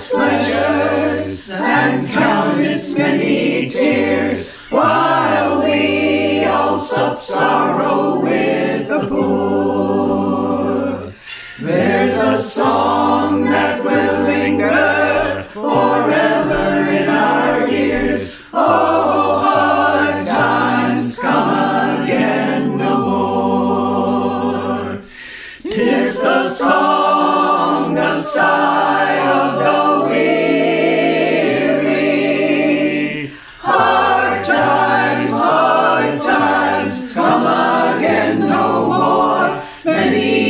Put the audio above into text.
life's pleasures and count its many tears, while we all sup sorrow with the poor. There's a song that will linger forever in our ears. Oh, hard times come again no more. 'Tis the song, the sigh of the weary. Hard times come again no more. Many